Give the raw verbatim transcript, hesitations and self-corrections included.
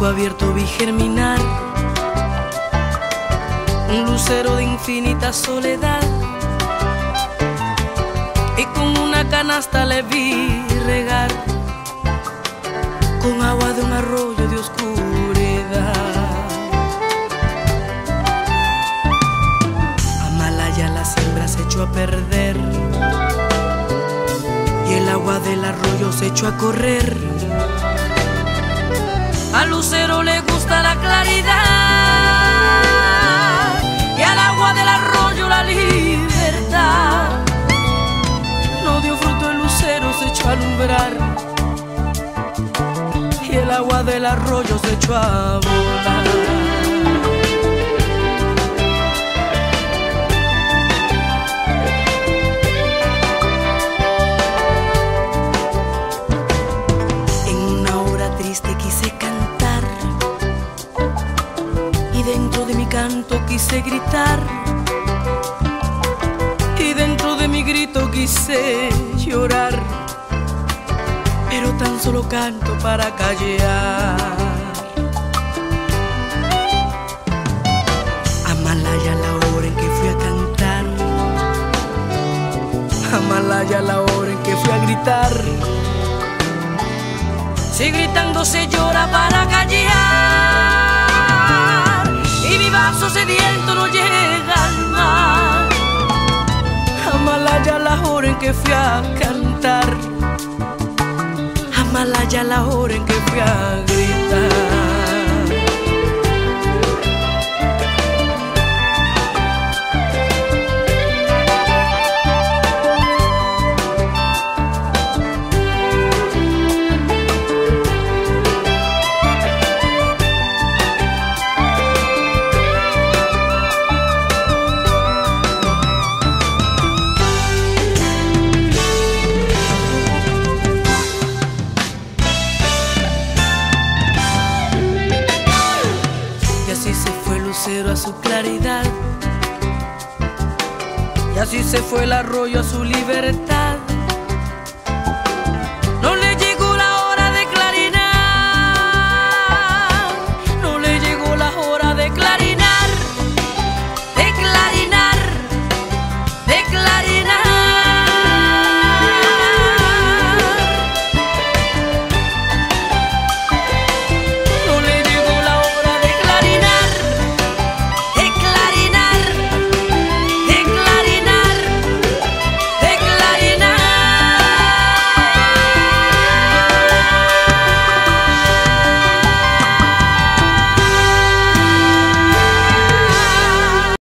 campo abierto vi germinar un lucero de infinita soledad, y con una canasta le vi regar con agua de un arroyo de oscuridad. Amalaya la siembra se echó a perder y el agua del arroyo se echó a correr. Al lucero le gusta la claridad y al agua del arroyo la libertad. No dio fruto el lucero, se echó a alumbrar y el agua del arroyo se echó a volar. Quise cantar y dentro de mi canto quise gritar, y dentro de mi grito quise llorar, pero tan solo canto para callar. Amalaya la hora en que fui a cantar, Amalaya la hora en que fui a gritar. Si gritando se llora para callar y mi vaso sediento no llega al mar. Amalaya la hora en que fui a cantar, Amalaya la hora en que fui a gritar. A su claridad, y así se fue el arroyo a su libertad.